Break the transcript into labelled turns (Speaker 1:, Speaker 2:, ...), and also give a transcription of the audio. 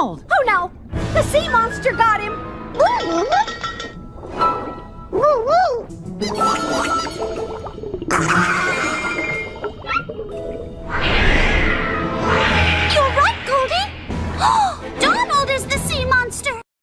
Speaker 1: world.
Speaker 2: Oh no! The sea monster got him!